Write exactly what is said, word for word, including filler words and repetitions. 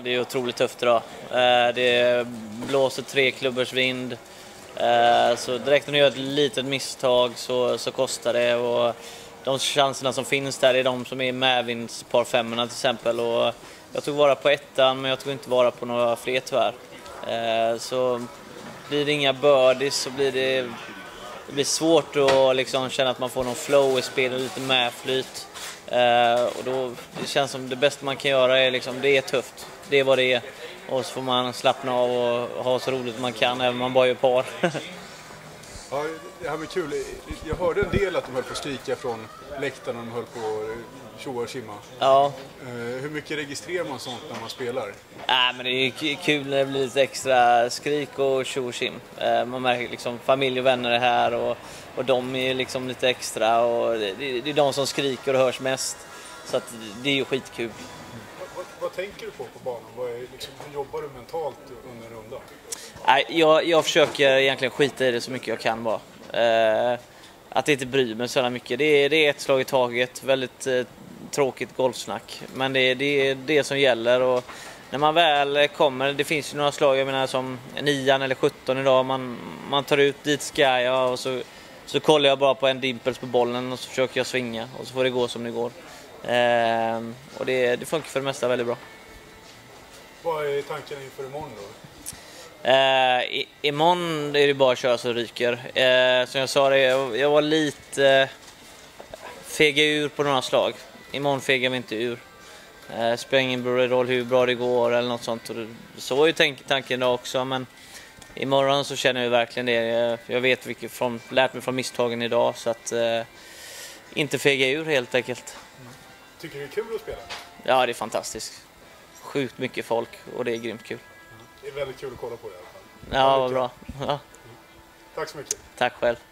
det är otroligt tufft idag. Det blåser tre klubbors vind. Så direkt när du gör ett litet misstag så, så kostar det. Och de chanserna som finns där är de som är medvinds par femmorna till exempel. Och jag tog vara på ettan, men jag tog inte vara på några fler tyvärr. Så blir det inga birdies så blir det, det blir svårt att liksom känna att man får någon flow i spelet, lite medflyt. Uh, och då det känns som det bästa man kan göra är liksom, det är tufft, det är vad det är, och så får man slappna av och ha så roligt man kan även om man bara gör par. Ja, det här var kul. Jag hörde en del att de höll på att skrika från läktaren och de höll på att tjoa och simma. Ja. Uh, hur mycket registrerar man sånt när man spelar? Äh, men det är kul när det blir lite extra skrik och tjo och sim. Uh, man märker liksom familj och vänner är här och Och de är liksom lite extra och det, det är de som skriker och hörs mest. Så att det är ju skitkul. Vad, vad, vad tänker du på på banan? Vad är, liksom, hur jobbar du mentalt under en runda? Nej, jag, jag försöker egentligen skita i det så mycket jag kan bara. Eh, att inte bry mig så mycket. Det är, det är ett slag i taget. Väldigt eh, tråkigt golfsnack. Men det, det är det som gäller. Och när man väl kommer, det finns ju några slag, jag menar som nian eller sjutton idag. Man, man tar ut dit ska jag och så... Så kollar jag bara på en dimpels på bollen och så försöker jag svinga och så får det gå som det går. Ehm, och det, det funkar för det mesta väldigt bra. Vad är tanken inför imorgon då? Ehm, i, imorgon är det bara att köra så ryker. Ehm, som jag sa, det, jag, jag var lite eh, fega ur på några slag. Imorgon fegar vi inte ur. Ehm, spelar ingen roll hur bra det går eller något sånt. Och det, så var ju tank, tanken idag också, men... Imorgon så känner jag verkligen det. Jag vet vilket från, lärt mig från misstagen idag, så att eh, inte fega ur helt enkelt. Mm. Tycker du det är kul att spela? Ja, det är fantastiskt. Sjukt mycket folk och det är grymt kul. Mm. Det är väldigt kul att kolla på det i alla fall. Ja, vad bra. Ja. Mm. Tack så mycket. Tack själv.